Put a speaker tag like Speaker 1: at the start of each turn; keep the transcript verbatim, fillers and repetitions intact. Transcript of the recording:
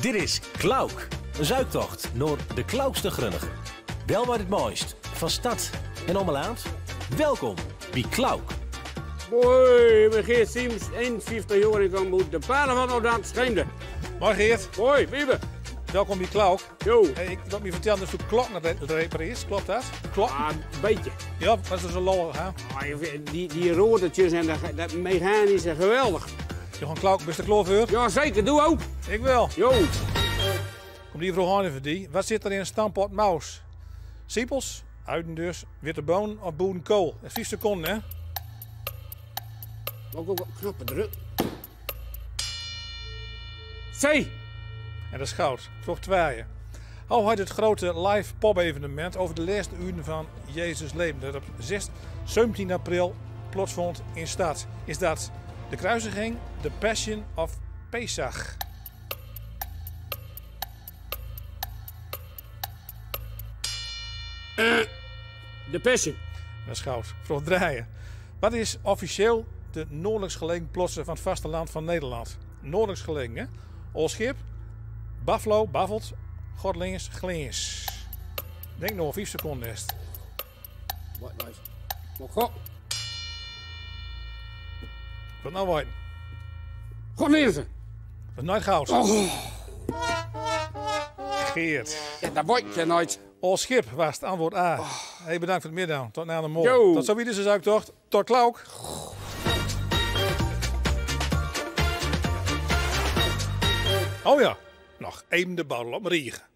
Speaker 1: Dit is Klauk, een zuiktocht naar de Klaukste Grunnige. Wel wat het mooist, van stad en ommeland. Welkom bij Klauk.
Speaker 2: Hoi, ik ben Geert Siemens, eenenvijftig jaar en ik kom uit de palen van Oudant Scheemde.
Speaker 3: Morgen Geert.
Speaker 2: Hoi, Wiebe.
Speaker 3: Welkom bij Klauk.
Speaker 2: Jo.
Speaker 3: Hey, ik wil me vertellen dat de klok naar de repareert, klopt dat? Klok?
Speaker 2: Ah, een beetje.
Speaker 3: Ja, dat is dus een lol, hè?
Speaker 2: Ah, die, die rotertjes en dat, dat mechanische, geweldig.
Speaker 3: Johan Klauk, beste kloofheur?
Speaker 2: Ja, zeker, doe ook.
Speaker 3: Ik wel.
Speaker 2: Jo.
Speaker 3: Kom die vroeg aan even die. Wat zit er in een stampot maus? Siepels, uiden dus, witte boon of boerenkool? vijf seconden, hè?
Speaker 2: Ook op knappen druk. Zee.
Speaker 3: En dat is goud. Vroeg twaaien. Hoe had het grote live pop-evenement over de laatste uren van Jezus leven dat op zeventien april plaatsvond in stad? Is dat de kruisiging, de Passion of Pesach?
Speaker 2: Uh, de Passion.
Speaker 3: Dat is goud. Vroeg draaien. Wat is officieel de noordelijkst gelegen plotsen van het vasteland van Nederland? Noordelijkst gelegen, hè? Olschip, Buffalo, Baffelt, Godlingers, Glingers. Denk nog vijf seconden eerst.
Speaker 2: Wat nice. Maar god.
Speaker 3: Wat nou weten?
Speaker 2: God lezen.
Speaker 3: Dat is nooit goud.
Speaker 2: Oh.
Speaker 3: Geert.
Speaker 2: Ja, dat wordt je nooit.
Speaker 3: Olschip was het antwoord A.
Speaker 2: Oh.
Speaker 3: Hey, bedankt voor het middag. Tot na de morgen.
Speaker 2: Yo.
Speaker 3: Tot zo weer deze zuiktocht. Tot Klauk. Oh ja, nog even de bouw op Riegen.